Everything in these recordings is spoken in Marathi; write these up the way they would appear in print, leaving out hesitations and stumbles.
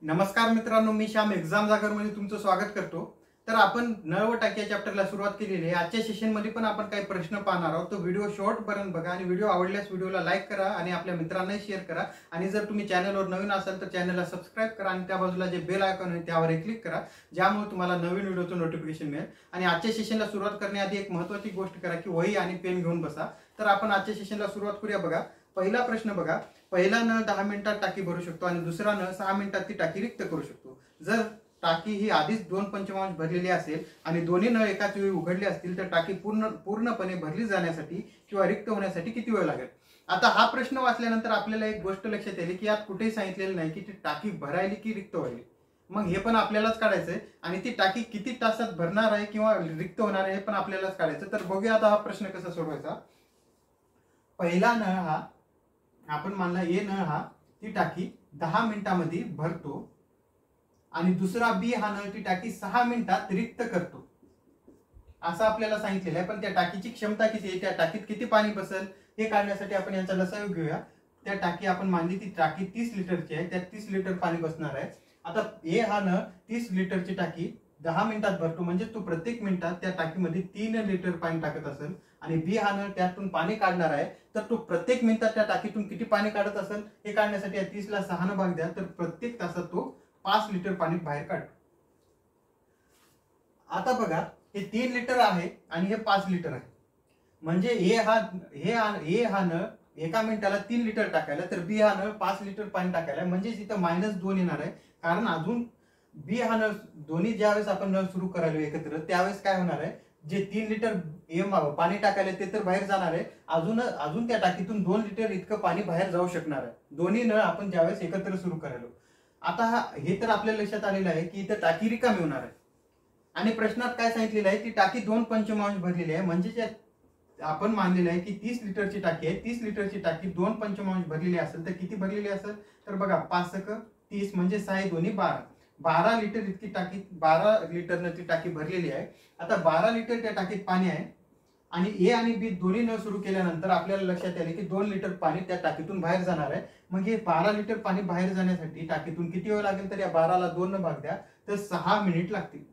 नमस्कार मित्रांनो, मी श्याम एक्झाम जागर मध्ये तुमचं स्वागत करतो। तर आपण नळ व टाकी या चॅप्टरला सुरुवात केलेली आहे। आजच्या सेशन मध्ये पण आपण काही प्रश्न पाहणार आहोत। तो व्हिडिओ शॉर्ट पर्यंत बघा आणि व्हिडिओ आवडल्यास व्हिडिओला लाईक करा आणि आपल्या मित्रांनाही शेअर करा। आणि जर तुम्ही चॅनलवर नवीन असाल तर चॅनलला सबस्क्राइब करा आणि त्या बाजूला जे बेल आयकॉन आहे त्यावर क्लिक करा, ज्यामुळे तुम्हाला नवीन व्हिडिओचं नोटिफिकेशन मिळेल। आणि आजच्या सेशनला सुरुवात करण्याआधी एक महत्त्वाची गोष्ट करा की वही आणि पेन घेऊन बसा। तर आपण आजच्या सेशनला सुरुवात करूया। बघा, पहिला प्रश्न बघा, पहिला नळ 10 मिनिटात टाकी भरू शकतो आणि दुसरा नळ 6 मिनिटात ती टाकी रिक्त करू शकतो। जर टाकी ही आधीच 2 पंचमांश भरलेली असेल आणि दोन्ही नळ एकाच वेळी उघडले असतील तर टाकी पूर्णपणे भरली जाण्यासाठी किंवा रिक्त होण्यासाठी किती वेळ लागेल। आता हा प्रश्न वाचल्यानंतर आपल्याला एक गोष्ट लक्षात येईल की यात कुठेही सांगितलेलं नाही की ती टाकी भरायली की रिक्त व्हायली। मग हे पण आपल्यालाच काढायचंय आणि ती टाकी किती तासात भरणार आहे किंवा रिक्त होणार आहे हे पण आपल्यालाच काढायचं। तर बघूया आता हा प्रश्न कसा सोडवायचा। पहिला नळ हा आपण मानला ए नळ हा ती टाकी 10 मिनिटांमध्ये भरतो आणि दुसरा बी हा नळ ती टाकी 6 मिनिटात रिक्त करतो असं आपल्याला सांगितलेलं आहे। पण त्या टाकीची क्षमता किती आहे, त्या टाकीत किती पाणी बसेल हे काढण्यासाठी आपण यांचा लसावी घेऊया। त्या टाकी आपण मानली ती टाकी 30 लिटरची आहे, त्यात 30 लिटर पाणी बसणार आहे। आता ए हा नळ 30 लिटरची टाकी 10 मिनिटात भरतो, म्हणजे तो प्रत्येक मिनिटात त्या टाकीमध्ये 3 लिटर पाणी टाकत असेल आणि बी हा नळ त्यातून पाणी काढणार आहे, तर तो प्रत्येक मिनिटात त्या टाकीतून किती पाणी काढत असेल हे काढण्यासाठी या 30 ला 6 ने भाग द्या, तर प्रत्येक तासात तो 5 लिटर पाणी बाहेर काढतो। आता बघा, हे 3 लिटर आहे आणि हे 5 लिटर आहे, म्हणजे ए हा नळ एका मिनिटाला 3 लिटर टाकायला, तर बी हा नळ 5 लिटर पाणी टाकायला, म्हणजे इथं -2 येणार आहे। कारण अजून बी हा नळ दोन्ही ज्यावेळेस आपण नळ सुरू करायला एकत्र त्यावेळेस काय होणार आहे, जे 3 लिटर पाणी टाकायला ते तर बाहेर जाणार आहे, अजून त्या टाकीतून 2 लिटर इतकं पाणी बाहेर जाऊ शकणार आहे दोन्ही नळ आपण ज्यावेळेस एकत्र सुरू करायला। आता हे तर आपल्या लक्षात आलेलं आहे की इथं टाकी रिकामी होणार आहे आणि प्रश्नात काय सांगितलेलं आहे, ती टाकी 2 पंचमांश भरलेली आहे, म्हणजे आपण मानलेलं आहे की 30 लिटरची टाकी आहे। 30 लिटरची टाकी 2 पंचमांश भरलेली असेल तर किती भरलेली असेल, तर बघा 5 × 30 म्हणजे 6 × 2 = 12। 12 लिटर इतकी टाकी 12 लिटरनं ती टाकी भरलेली आहे। आता 12 लिटर त्या टाकीत पाणी आहे आणि ए आणि बी दोन्ही नळ सुरू केल्यानंतर आपल्याला लक्षात आले की 2 लिटर पाणी त्या टाकीतून बाहेर जाणार आहे। मग हे 12 लिटर पाणी बाहेर जाण्यासाठी टाकीतून किती वेळ लागेल, तर या 12 ला 2 ने भाग द्या, तर 6 मिनिट लागतील।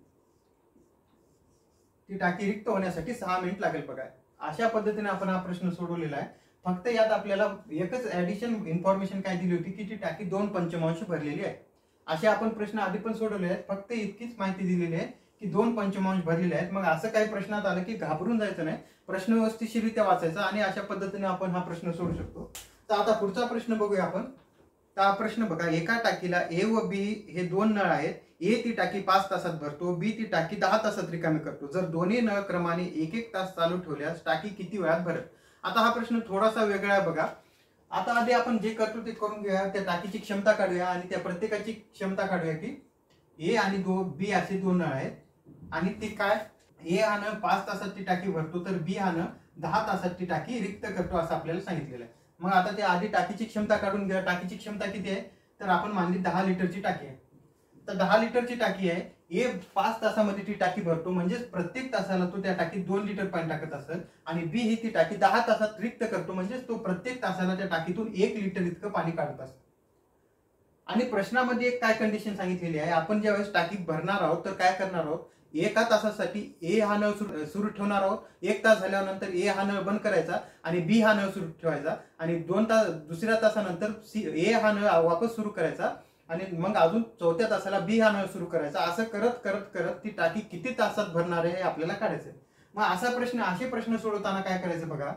ती टाकी रिक्त होण्यासाठी 6 मिनिट लागेल। बघा, अशा पद्धतीने आपण हा प्रश्न सोडवलेला आहे। फक्त यात आपल्याला एकच ऍडिशन इन्फॉर्मेशन काय दिली होती की ती टाकी 2 पंचमांश भरलेली आहे। असे आपण प्रश्न आधी पण सोडवले आहेत, फक्त इतकीच माहिती दिलेली आहे की 2 पंचमांश भरलेले आहेत। मग असं काही प्रश्नात आलं की घाबरून जायचं नाही, प्रश्न व्यवस्थितरित्या वाचायचा आणि अशा पद्धतीने आपण हा प्रश्न सोडवू शकतो। तर आता पुढचा प्रश्न बघूया आपण। तर हा प्रश्न बघा, एका टाकीला ए व बी हे 2 नळ आहेत। ए ती टाकी 5 तासात भरतो, बी ती टाकी 10 तासात रिकामी करतो। जर दोन्ही नळ क्रमाने 1-1 तास चालू ठेवल्यास टाकी किती वेळात भरेल। आता हा प्रश्न थोडासा वेगळा आहे। बघा, आता आधी आपण जे करतो ते करून घेऊया, त्या टाकीची क्षमता काढूया आणि त्या प्रत्येकाची क्षमता काढूया की ए आणि बी असे 2 नळ आहेत आणि ते काय, ए हा नळ 5 तासात ती टाकी भरतो, तर बी हा नळ 10 तासात ती टाकी रिक्त करतो असं आपल्याला सांगितलेलं आहे। मग आता ते आधी टाकीची क्षमता काढून घ्या। टाकीची क्षमता किती आहे, तर आपण मानली 10 लिटरची टाकी आहे। तर 10 लिटरची टाकी आहे, ए 5 तासामध्ये ती टाकी भरतो, म्हणजे प्रत्येक तासाला तो त्या टाकीत 2 लिटर पाणी टाकत असेल आणि बी ही ती टाकी 10 तासात रिक्त करतो, म्हणजे तो प्रत्येक तासाला त्या टाकीतून 1 लिटर इतकं पाणी काढत असतो। आणि प्रश्नामध्ये एक काय कंडिशन सांगितलेली आहे, आपण ज्यावेळेस टाकी भरणार आहोत तर काय करणार आहोत, एका तासासाठी ए हा नळ सुरू ठेवणार आहोत, 1 तास झाल्यानंतर ए हा नळ बंद करायचा आणि बी हा नळ सुरू ठेवायचा आणि 2 तास दुसऱ्या तासानंतर ए हा नळ वापस सुरू करायचा आणि मग अजून 4थ्या तासाला बी हा नळ सुरू करायचा। असं करत करत करत ती टाकी किती तासात भरणार आहे हे आपल्याला काढायचं। मग असे प्रश्न सोडवताना काय करायचं बघा,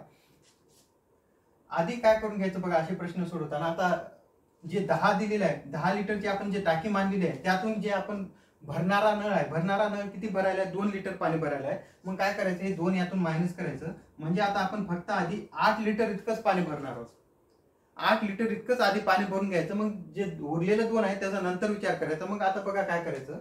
आधी काय करून घ्यायचं बघा, असे प्रश्न सोडवताना आता जे 10 दिलेलं आहे, 10 लिटरची आपण जे टाकी मांडलेली आहे त्यातून जे आपण भरणारा नळ आहे, भरणारा नळ किती भरायला आहे, 2 लिटर पाणी भरायला आहे। मग काय करायचं, हे 2 यातून मायनस करायचं, म्हणजे आता आपण फक्त आधी 8 लिटर इतकंच पाणी भरणार आहोत। 8 लिटर इतकंच आधी पाणी भरून घ्यायचं, मग जे उरलेलं 2 आहे त्याचा नंतर विचार करायचा। मग आता बघा काय करायचं,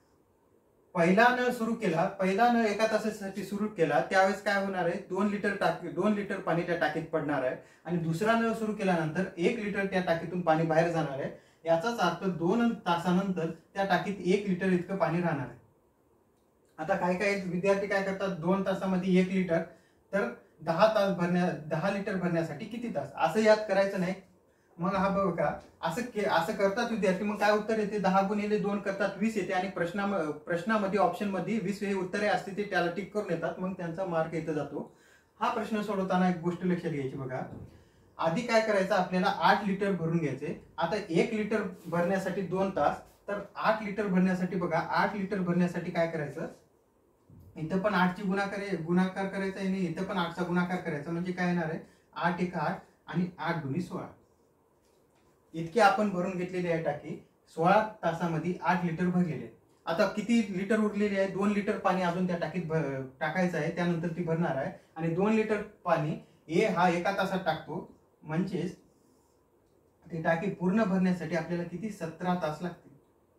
पहिला नळ एका तासासाठी सुरू केला त्यावेळेस काय होणार आहे, 2 लिटर पाणी त्या टाकीत पडणार आहे आणि दुसरा नळ सुरू केल्यानंतर 1 लिटर त्या टाकीतून पाणी बाहेर जाणार आहे। याचाच अर्थ 2 तासानंतर त्या टाकीत 1 लिटर इतकं पाणी राहणार आहे। आता काही विद्यार्थी काय करतात, 2 तासामध्ये 1 लिटर, तर 10 लिटर भरण्यासाठी किती तास, असं याद करायचं नाही। मग हा बघा असं करतात विद्यार्थी, मग काय उत्तर येते 10 गुणिले 2 करतात 20 येते आणि प्रश्नामध्ये ऑप्शन मध्ये 20 हे उत्तरे असते ते त्याला टिक करून येतात, मग त्यांचा मार्क इथं जातो. हा प्रश्न सोडवताना एक गोष्ट लक्षात घ्यायची बघा, आधी काय करायचं आपल्याला 8 लिटर भरून घ्यायचे. आता 1 लिटर भरण्यासाठी 2 तास, तर 8 लिटर भरण्यासाठी बघा 8 लिटर भरण्यासाठी काय करायचं, इथं पण 8 ची गुणाकार करायचा आणि इथं पण 8 चा गुणाकार करायचा, म्हणजे काय येणार आहे 8 1 8 आणि 8 2 16. इतके आपण भरून घेतलेली आहे टाकी. 16 तासामध्ये 8 लिटर भरलेले. आता किती लिटर उरलेले आहे, 2 लिटर पाणी अजून त्या टाकीत टाकायचं आहे, त्यानंतर ती भरणार आहे. आणि 2 लिटर पाणी हा 1 तासात टाकतो, म्हणजेच ती टाकी पूर्ण भरण्यासाठी आपल्याला किती 17 तास लागतील.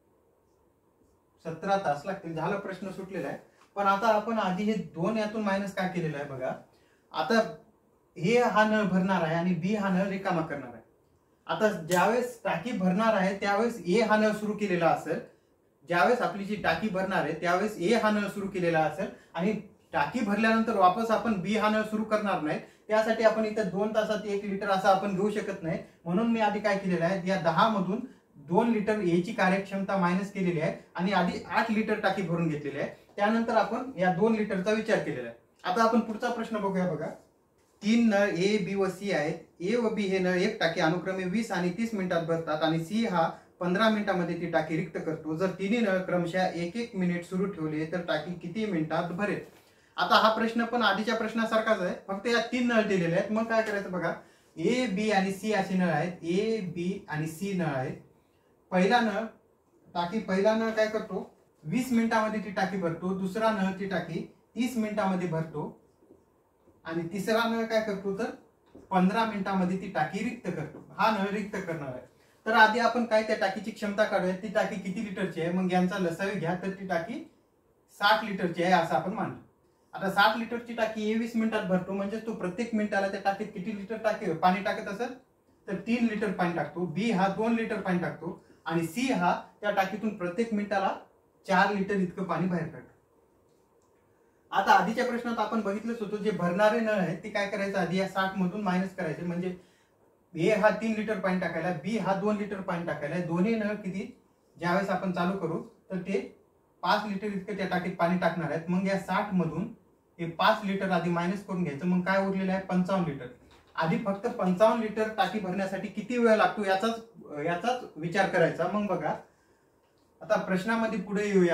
17 तास लागतील. झालं, प्रश्न सुटलेला आहे. पण आता आपण आधी हे 2 यातून मायनस काय केलेलं आहे बघा, आता हा नळ भरणार आहे आणि बी हा नळ रिकामा करणार आहे. आता ज्यावेळेस टाकी भरणार आहे त्यावेळेस हा नळ सुरू केलेला असेल, ज्यावेळेस आपली जी टाकी भरणार आहे त्यावेळेस हा नळ सुरू केलेला असेल आणि टाकी भरल्यानंतर वापस आपण बी हा नळ सुरू करणार नाही. त्यासाठी आपण इथं 2 तासात 1 लिटर असं आपण घेऊ शकत नाही. म्हणून मी आधी काय केलेलं आहे, या 10 मधून 2 लिटर ची कार्यक्षमता मायनस केलेली आहे आणि आधी 8 लिटर टाकी भरून घेतलेली आहे. त्यानंतर आपण या 2 लिटरचा विचार केलेला आहे. आता आपण पुढचा प्रश्न बघूया बघा. 3 नळ ए बी व सी आहेत. ए व बी हे नळ एक टाकी अनुक्रमे 20 आणि 30 मिनिटात भरतात आणि सी हा 15 मिनिटांमध्ये ती टाकी रिक्त करतो. जर तिन्ही नळ क्रमशः 1-1 मिनिट सुरू ठेवले तर टाकी किती मिनिटात भरेल. आता हा प्रश्न पण आधीच्या प्रश्नासारखाच आहे, फक्त या 3 नळ दिलेले आहेत. मग काय करायचं बघा, ए बी आणि सी असे नळ आहेत. ए बी आणि सी नळ आहेत. पहिला नळ काय करतो 20 मिनिटांमध्ये ती टाकी भरतो. दुसरा नळ ती टाकी 30 मिनिटांमध्ये भरतो आणि तिसरा नळ काय करतो तर 15 मिनिटांमध्ये ती टाकी रिक्त करतो. हा नळ रिक्त करणार आहे. तर आधी आपण काय त्या टाकीची क्षमता काढूया, ती टाकी किती लिटरची आहे. मग यांचा लसावी घ्या, तर ती टाकी 60 लिटरची आहे असं आपण मानतो. आता 60 लिटरची टाकी 20 मिनिटात भरतो, म्हणजे तो प्रत्येक मिनिटाला त्या टाकीत किती लिटर पाणी टाकत असेल तर 3 लिटर पाणी टाकतो. बी हा 2 लिटर पाणी टाकतो आणि सी हा त्या टाकीतून प्रत्येक मिनिटाला 4 लिटर इतकं पाणी बाहेर काढतो. आता आधीच्या प्रश्नात आपण बघितलंच होतं, जे भरणारे नळ आहेत ते काय करायचं, आधी या 60 मधून मायनस करायचे, म्हणजे ए हा 3 लिटर पाणी टाकायला, बी हा 2 लिटर पाणी टाकायला. दोन्ही नळ किती ज्यावेळेस आपण चालू करू तर ते 5 लिटर इतकं त्या टाकीत पाणी टाकणार आहेत. मग या 60 मधून हे 5 लिटर आधी मायनस करून घ्यायचं. मग काय उरलेलं आहे 55 लिटर. आधी फक्त 55 लिटर टाकी भरण्यासाठी किती वेळ लागतो याचाच विचार करायचा. मग बघा, आता प्रश्नामध्ये पुढे येऊया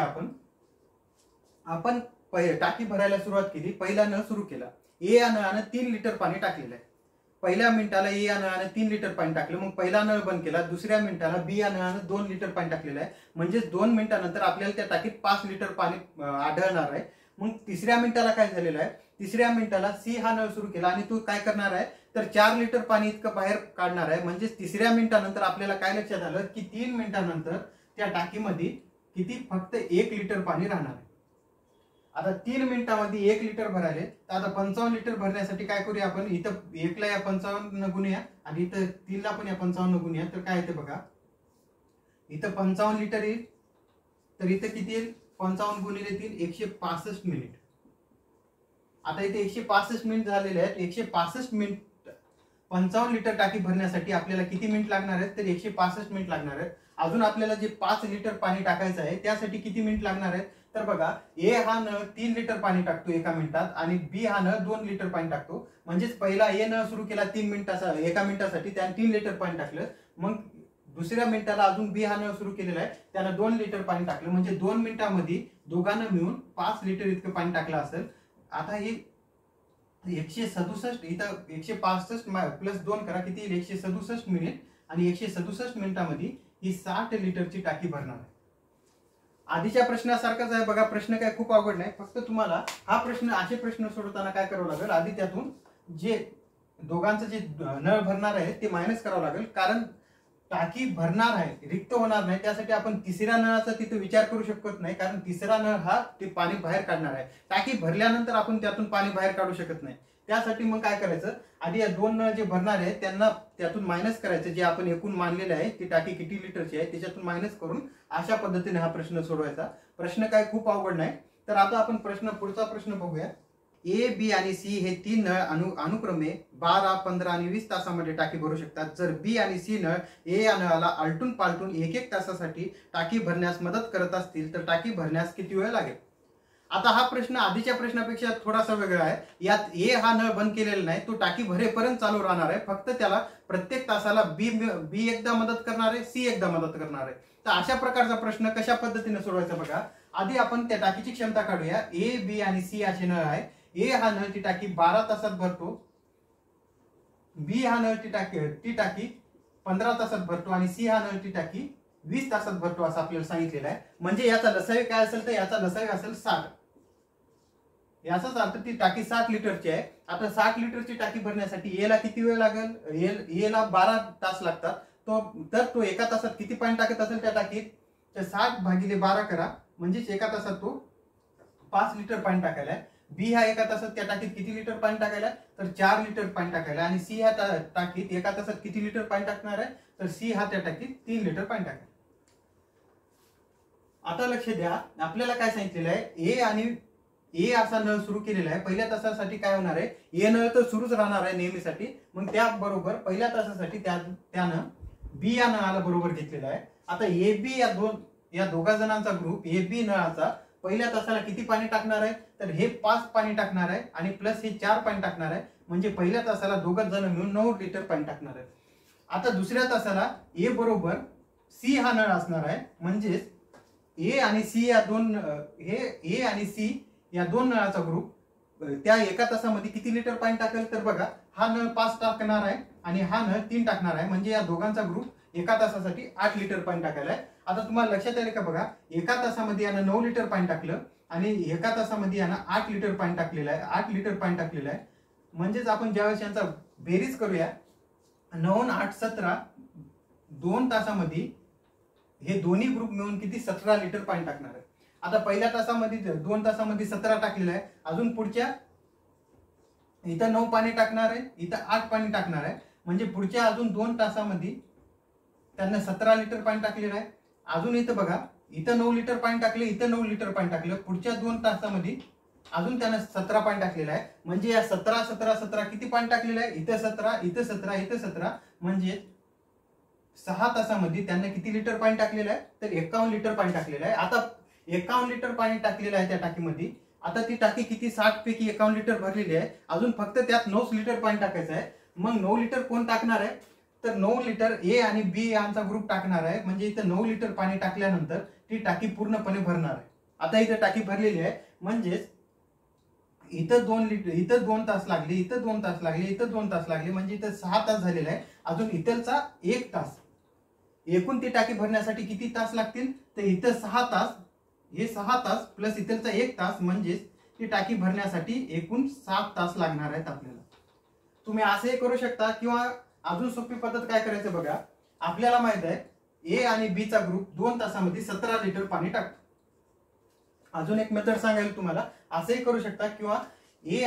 आपण टाकी भरायला सुरुवात केली. पहिला नळ सुरू केला. ए या नळानं 3 लिटर पाणी टाकलेलं आहे. पहिल्या मिनिटाला ए या नळानं 3 लिटर पाणी टाकलं. मग पहिला नळ बंद केला. दुसऱ्या मिनिटाला बी या नळानं 2 लिटर पाणी टाकलेलं आहे. म्हणजे 2 मिनिटानंतर आपल्याला त्या टाकीत 5 लिटर पाणी आढळणार आहे. मग तिसऱ्या मिनिटाला काय झालेलं आहे, तिसऱ्या मिनिटाला सी हा नळ सुरू केला आणि तो काय करणार आहे तर 4 लिटर पाणी इतकं बाहेर काढणार आहे. म्हणजे तिसऱ्या मिनिटानंतर आपल्याला काय लक्षात आलं की 3 मिनिटानंतर त्या टाकीमध्ये किती फक्त 1 लिटर पाणी राहणार आहे. आता 3 मिनिटांमध्ये 1 लिटर भरायले, तर आता 55 लिटर भरण्यासाठी काय करूया आपण, इथं 1 ला या 55 गुणूया आणि इथं 3 ला पण या 55 गुणूया. तर काय येते बघा, इथं 55 लिटर येईल, तर इथं किती येईल 55 गुणिले 3 165 मिनिट. आता इथे 165 मिनिट झालेले आहेत. 165 मिनिट 55 लिटर टाकी भरण्यासाठी आपल्याला किती मिनिट लागणार आहेत तर 165 मिनिट लागणार आहेत. अजून आपल्याला जे 5 लिटर पाणी टाकायचं आहे त्यासाठी किती मिनिट लागणार आहेत तर बघा, ए हा नळ 3 लिटर पाणी टाकतो एका मिनिटात आणि बी हा नळ 2 लिटर पाणी टाकतो. म्हणजेच पहिला ए नळ सुरू केला 1 मिनिटासाठी, त्याने 3 लिटर पाणी टाकलं. मग दुसऱ्या मिनिटाला अजून बी हा नळ सुरू केलेला आहे, त्यानं 2 लिटर पाणी टाकलं. म्हणजे 2 मिनिटांमध्ये दोघांना मिळून 5 लिटर इतकं पाणी टाकलं असेल. आता हे 167 इथं 165 प्लस 2 करा, किती येईल 167 मिनिट आणि 167 मिनिटांमध्ये ही 60 लिटरची टाकी भरणार आहे. आधीच्या प्रश्नासारखाच आहे बघा. प्रश्न काय खूप अवघड नाही, फक्त तुम्हाला असे प्रश्न सोडवताना काय करावं लागेल, आधी त्यातून जे दोघांचं जे नळ भरणार आहे ते मायनस करावं लागेल. कारण टाकी भरणार आहे, रिक्त होणार नाही, त्यासाठी आपण तिसऱ्या नळाचा तिथे विचार करू शकत नाही. कारण तिसरा नळ हा ते पाणी बाहेर काढणार आहे. टाकी भरल्यानंतर आपण त्यातून पाणी बाहेर काढू शकत नाही. त्यासाठी मग काय करायचं, आधी या 2 नळ जे भरणार आहे त्यांना त्यातून मायनस करायचं. जे आपण एकूण मानलेलं आहे ती टाकी किती लिटरची आहे त्याच्यातून मायनस करून अशा पद्धतीने हा प्रश्न सोडवायचा. प्रश्न काय खूप अवघड नाही. तर आता आपण पुढचा प्रश्न बघूया. ए, बी आणि सी हे तीन नळ अनुक्रमे 12, 15 आणि 20 तासामध्ये टाकी भरू शकतात। जर बी आणि सी नळ ए या नळाला आलटून पालटून 1-1 तासासाठी टाकी भरण्यास मदत करत असतील तर टाकी भरण्यास किती वेळ लागेल? आता हा प्रश्न आधीच्या प्रश्नापेक्षा थोडासा वेगळा आहे। यात ए हा नळ बंद केलेला नाही, तो टाकी भरेपर्यंत चालू राहणार आहे। फक्त त्याला प्रत्येक तासाला बी एकदा मदत करणार आहे, सी एकदा मदत करणार आहे। तर अशा प्रकारचा प्रश्न कशा पद्धतीने सोडवायचा बघा। आधी आपण त्या टाकीची क्षमता काढूया। ए, बी आणि सी असे नळ आहे। ए हा नळ ती टाकी 12 तासात भरतो, बी हा नळ ती टाकी 15 तासात भरतो आणि सी हा नळ ती टाकी 20 तासात भरतो असं आपल्याला सांगितलेलं आहे। म्हणजे याचा लसावी काय असेल तर याचा लसावी असेल 60। याचाच अर्थ ती टाकी 60 लिटरची आहे। आता 60 लिटरची टाकी भरण्यासाठी ए ला किती वेळ लागेल? ए ला 12 तास लागतात। तो एका तासात किती पाणी टाकत असेल त्या टाकीत? तर 60 भागिले 12 करा, म्हणजेच एका तासात तो 5 लिटर पाणी टाकायला आहे। बी हा एका तासात त्या टाकीत किती लिटर पाणी टाकायला? तर 4 लिटर पाणी टाकायला। आणि सी ह्या टाकीत एका तासात किती लिटर पाणी टाकणार आहे? तर सी हा त्या टाकीत 3 लिटर पाणी टाकेल। आता लक्ष द्या, आपल्याला काय सांगितलेलं आहे, ए असा नळ सुरू केलेला आहे। पहिल्या तासासाठी काय होणार आहे? ए नळ तर सुरूच राहणार आहे नेहमीसाठी। मग त्याबरोबर पहिल्या तासासाठी त्यानं बी या नळाला बरोबर घेतलेला आहे। आता ए बी या दोघा जणांचा ग्रुप ए बी नळाचा पहिल्या तासाला किती पाणी टाकणार आहे? तर हे 5 पाणी टाकणार आहे आणि प्लस हे 4 पाणी टाकणार आहे। म्हणजे पहिल्या तासाला दोघं जण मिळून 9 लिटर पाणी टाकणार आहे। आता दुसऱ्या तासाला ए बरोबर सी हा नळ असणार आहे। म्हणजेच ए आणि सी या दोन नळाचा ग्रुप त्या एका तासामध्ये किती लिटर पाणी टाकेल? तर बघा, हा नळ 5 टाकणार आहे आणि हा नळ 3 टाकणार आहे। म्हणजे या दोघांचा ग्रुप एका तासासाठी 8 लिटर पाणी टाकायला आहे। आता तुम्हाला लक्षात आले का बघा, एका तासामध्ये यानं 9 लिटर पाणी टाकलं आणि एका तासामध्ये यानं 8 लिटर पाणी टाकलेलं आहे। 8 लिटर पाणी टाकलेलं आहे म्हणजेच आपण ज्यावेळेस यांचा बेरीज करूया, 9, 8, 17 2 तासामध्ये हे दोन्ही ग्रुप मिळून किती 17 लिटर पाणी टाकणार आहे। आता पहिल्या तासामध्ये 2 तासामध्ये 17 टाकलेलं आहे, अजून पुढच्या इथं 9 पाणी टाकणार आहे, इथं 8 पाणी टाकणार आहे। म्हणजे पुढच्या अजून 2 तासामध्ये त्यांना 17 लिटर पाणी टाकलेलं आहे। अजून इथं बघा, इथं 9 लिटर पाणी टाकले, इथं 9 लिटर पाणी टाकलं। पुढच्या 2 तासामध्ये अजून त्यानं 17 पाणी टाकलेलं आहे। म्हणजे या 17, 17, 17 किती पाणी टाकलेलं आहे? इथं 17, इथं 17, इथं 17, म्हणजे 6 तासामध्ये त्यांना किती लिटर पाणी टाकलेलं आहे? तर 51 लिटर पाणी टाकलेलं आहे। आता 51 लिटर पाणी टाकलेलं आहे त्या टाकीमध्ये। आता ती टाकी किती 60 पैकी 51 लिटर भरलेली आहे, अजून फक्त त्यात 9 लिटर पाणी टाकायचं आहे। मग 9 लिटर कोण टाकणार आहे? तर 9 लिटर ए आणि बी यांचा ग्रुप टाकणार आहे। म्हणजे इथं 9 लिटर पाणी टाकल्यानंतर ती टाकी पूर्णपणे भरणार आहे। आता इथं टाकी भरलेली आहे, म्हणजेच इथं 2 लिटर, इथं 2 तास लागले, इथं 2 तास लागले, इथं 2 तास लागले, म्हणजे इथं 6 तास झालेला आहे। अजून इथलचा 1 तास, एकूण ती टाकी भरण्यासाठी किती तास लागतील? तर इथं 6 तास, हे 6 तास प्लस इथलचा 1 तास, म्हणजेच ती टाकी भरण्यासाठी एकूण 7 तास लागणार आहेत आपल्याला। तुम्ही असंही करू शकता किंवा अजून सोपी पद्धत काय करायचं बघा, आपल्याला माहित आहे ए आणि बी चा ग्रुप 2 तासामध्ये 17 लिटर पाणी टाकतो। अजून एक मेथड सांगायला तुम्हाला, असंही करू शकता किंवा ए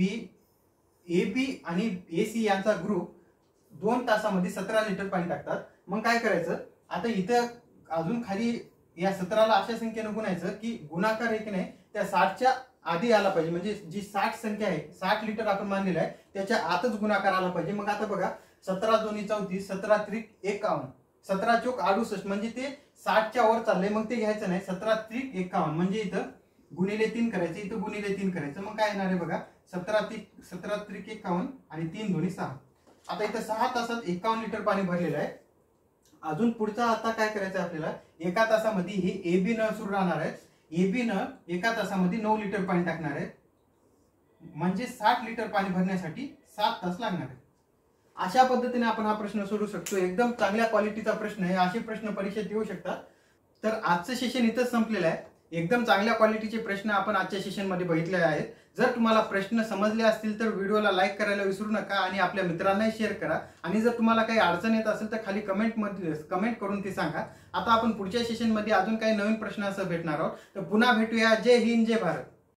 बी आणि ए सी यांचा ग्रुप 2 तासामध्ये 17 लिटर पाणी टाकतात। मग काय करायचं, आता इथं अजून खाली या 17ला अशा संख्येने गुणायचं की गुणाकार एक नाही त्या 60च्या आधी आला पाहिजे। म्हणजे जी 60 संख्या आहे, 60 लिटर आपण मानलेलं आहे, त्याच्या आतच गुणाकार आला पाहिजे। मग आता बघा, 17 दोन्ही 34, 17 त्रिक 51, 17 चौक 68, म्हणजे ते 60च्या वर चाललंय। मग ते घ्यायचं नाही, 17 त्रिक 51, म्हणजे इथं गुणिले 3 करायचं, इथं गुणिले 3 करायचं। मग काय येणार आहे बघा, 17 त्रिक 51 आणि 3 दोन्ही 6। आता इथं 6 तासात 51 लिटर पाणी भरलेलं आहे। अजून पुढचा आता काय करायचं आपल्याला, एका तासामध्ये हे ए बी नळ सुरू राहणार आहे। ए बी नळ एका तासामध्ये 9 लिटर पाणी टाकणार आहे, म्हणजे 60 लिटर पाणी भरण्यासाठी 7 तास लागणार आहे। अशा पद्धतीने आपण हा प्रश्न सोडवू शकतो। एकदम चांगल्या क्वालिटीचा प्रश्न आहे, असे प्रश्न परीक्षेत येऊ शकतात। तर आजचं सेशन इथंच संपलेलं आहे। एकदम चांगल्या क्वालिटीचे प्रश्न आपण आजच्या सेशन मध्ये बघितले आहेत। जर तुम्हाला प्रश्न समजले असतील तर व्हिडिओला लाईक करायला विसरू नका आणि आपल्या मित्रांनाही शेअर करा। आणि जर तुम्हाला काही अडचण येत असेल तर खाली कमेंट करून ते सांगा। आता आपण पुढच्या सेशन मध्ये अजून काही नवीन प्रश्नासह भेटणार आहोत। तर पुन्हा भेटूया। जय हिंद, जय भारत।